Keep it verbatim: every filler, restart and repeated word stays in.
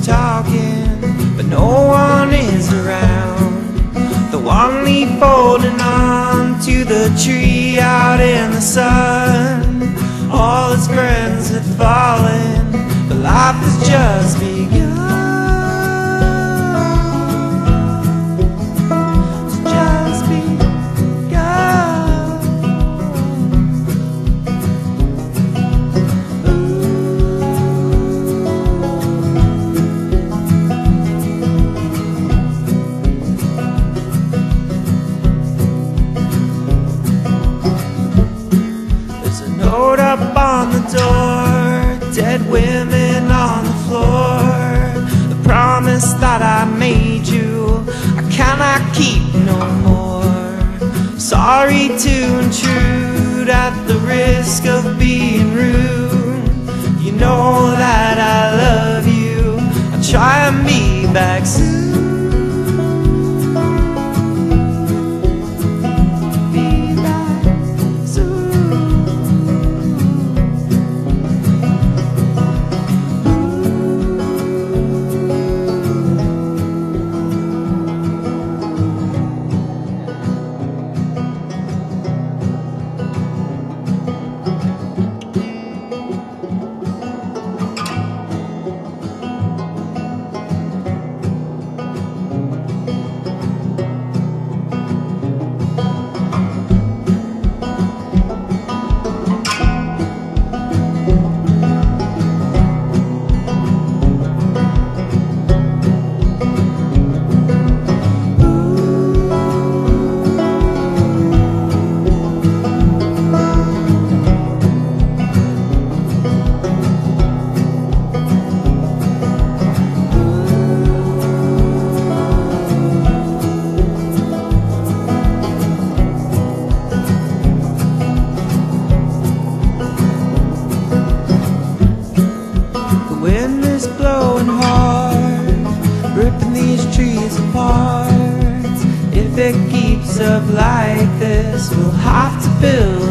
talking, but no one is around. The one leaf holding on to the tree out in the sun. All his friends had fallen, but life has just begun. It's just begun. There's a note up on the door, dead women on the floor. The promise that I made you, I cannot keep no more. Sorry to intrude at the risk of being rude. You know that I love you, I'll try and be back soon. Be back soon. The wind is blowing hard, ripping these trees apart. If it keeps up like this, we'll have to build